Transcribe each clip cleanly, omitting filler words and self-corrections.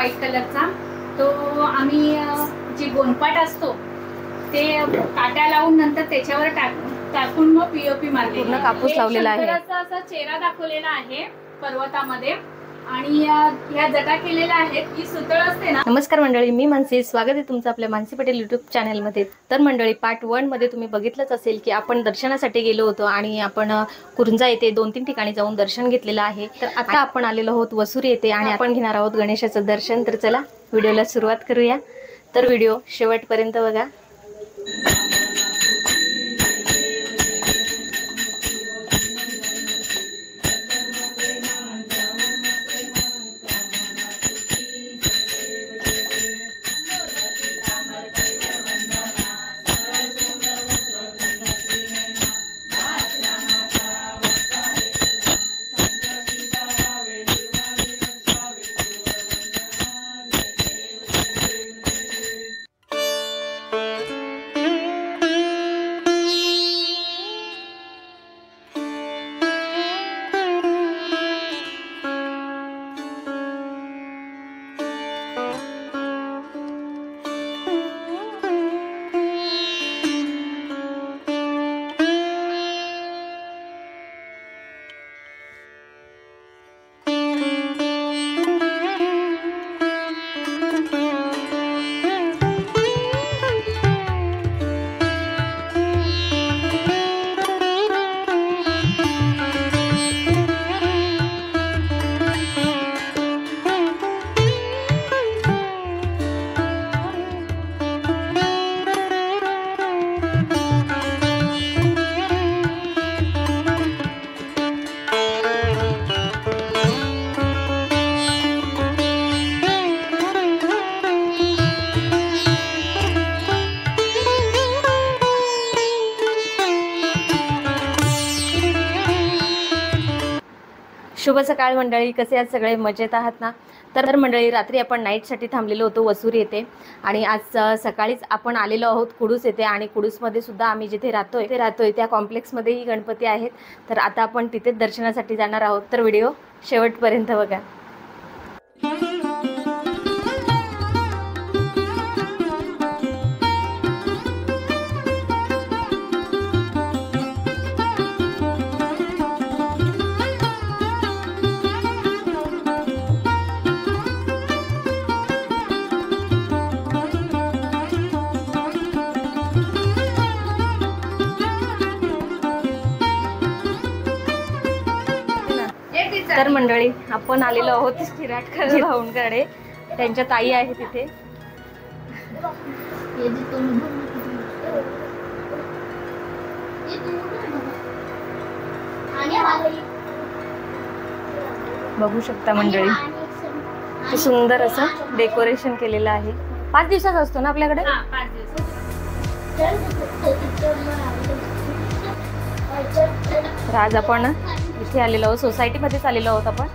White कलरचा। तो आम्ही जी गोणपाट असतो ते काट्या लावून नंतर त्याच्यावर टाकून मग पीओपी मारली, पूर्ण कापूस लावलेला आहे। असा चेहरा दाखवलेला आहे पर्वतामध्ये आणि या जटा केलेल्या आहेत की सुतळ असते ना। नमस्कार मंडळी, मी मानसी, स्वागत आहे तुमचं आपल्या मानसी पटेल यूट्यूब चॅनलमध्ये। तर मंडळी, पार्ट 1 मध्ये तुम्ही बघितलंच असेल की आपण दर्शनासाठी गेलो होतो आणि आपण कुरुंजा येथे 2-3 ठिकाणी जाऊन दर्शन घेतलेलं आहे। तर आता आपण आलेलो आहोत वसुरी येथे आणि आपण घेणार आहोत गणेशाचं दर्शन। तर चला व्हिडिओला सुरुवात करूया। तर व्हिडिओ शेवटपर्यंत बघा। शुभ सकाळ मंडळी, कसे आहात सगळे? मजेत आहात ना? तर मंडळी, रात्री आपण नाईटसाठी थांबलेलो होतो वसुरी येथे आणि आज सकाळीच आपण आलेलो आहोत कुडूस येथे आणि कुडूसमध्ये सुद्धा आम्ही जिथे राहतोय त्या कॉम्प्लेक्समध्येही गणपती आहेत। तर आता आपण तिथेच दर्शनासाठी जाणार आहोत। तर व्हिडिओ शेवटपर्यंत बघा। तर मंडळी, आपण आलेलो आहोत चिराटकर भाऊंकडे, त्यांच्या ताई आहे तिथे। बघू शकता मंडळी, किती सुंदर असं डेकोरेशन केलेलं आहे। 5 दिवसाचा असतो ना आपल्याकडे? 5 दिवस। तर आज आपण इथे आलेलो आहोत, सोसायटीमध्येच आलेलो आहोत आपण।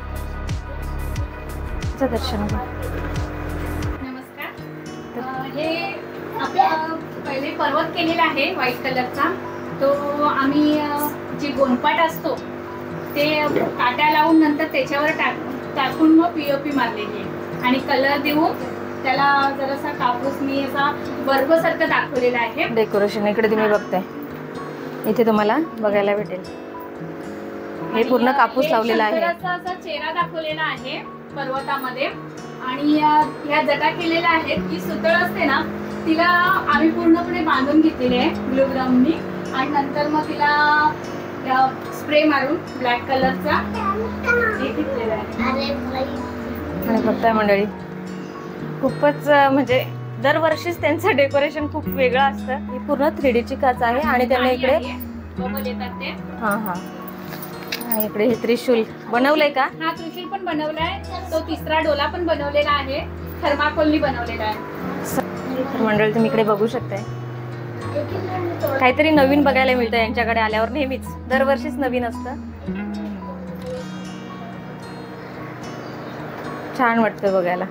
दर्शन नमस्कार। हे आपलं पहिले पर्वत केलेला आहे व्हाईट कलरचा। तो आम्ही जी गोणपाट असतो ते काट्या लावून नंतर त्याच्यावर टाकून मग पीओपी मारलेली आहे आणि कलर देऊन त्याला जरासा कापूसनी असा बर्फासारखं दाखवलेला आहे। डेकोरेशन इकडे तुम्ही बघताय, इथे तुम्हाला बघायला भेटेल। हे पूर्ण कापूस लावलेला आहे। असा चेहरा दाखवलेला आहे पर्वतामध्ये आणि या जटा केलेल्या आहेत की सुतळ असते ना, तिला आम्ही पूर्णपणे बांधून घेतलेले आहे ब्लू ग्रामनी आणि नंतर मग तिला स्प्रे मारून ब्लॅक कलरचा हे घेतलेला आहे। आणि बघताय मंडळी, खूपच म्हणजे दरवर्षीच त्यांचं डेकोरेशन खूप वेगळं असतं। ही पूर्ण 3D ची काच आहे आणि त्यांना इकडे आणि इकडे हे त्रिशूल बनवलंय का? हा, त्रिशूल पण बनवलाय, तो तिसरा डोला पण बनवलेला आहे, थर्माकोलनी बनवलेला आहे। तर मंडळी, तुम्ही इकडे बघू शकताय, काहीतरी नवीन बघायला मिळतं यांच्याकडे आल्यावर। नेहमीच दरवर्षीच नवीन असतं, छान वाटतं बघायला।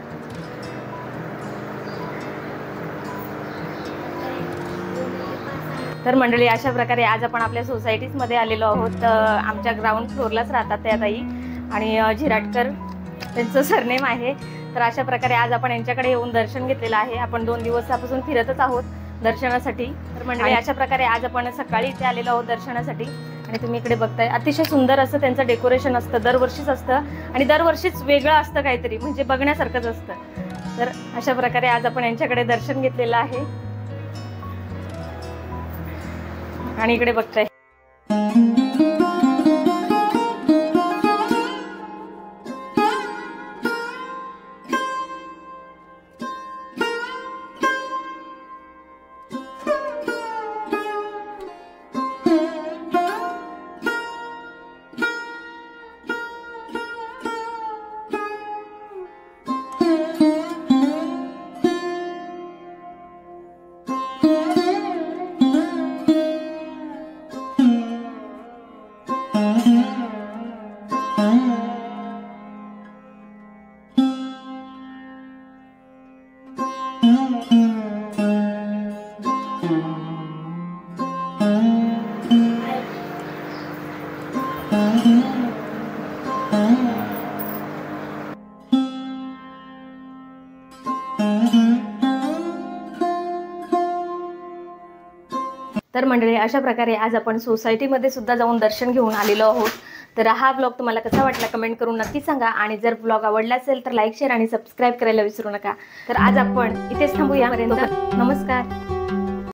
तर मंडळी, अशा प्रकारे आज आपण आपल्या सोसायटीज मध्ये आलेलो आहोत। आमच्या ग्राउंड फ्लोअरलाच राहतात त्या ताई आणि झिराटकर त्यांचं सरनेम आहे। तर अशा प्रकारे आज आपण यांच्याकडे येऊन दर्शन घेतलेलं आहे. आपण 2 दिवसापासून फिरतच आहोत दर्शनासाठी. तर म्हणजे अशा प्रकारे आज आपण सकाळी इथे आलेलो आहोत दर्शनासाठी. आणि तुम्ही इकडे बघताय अतिशय सुंदर असं त्यांचं डेकोरेशन असतं, दरवर्षीच असतं आणि दरवर्षीच वेगळं असतं काहीतरी, म्हणजे बघण्यासारखंच असतं. तर अशा प्रकारे आज आपण यांच्याकडे दर्शन घेतलेलं आहे. आणि इकडे बघताय तर मंडळी अशा प्रकारे आज आपण सोसायटीमध्ये सुद्धा जाऊन दर्शन घेऊन आलेलो आहोत. तर हा ब्लॉग तुम्हाला कसा वाटला कमेंट करून नक्की सांगा. आणि जर ब्लॉग आवडला असेल तर लाईक शेअर आणि सबस्क्राईब करायला विसरू नका. तर आज आपण इथेच थांबूया. नमस्कार.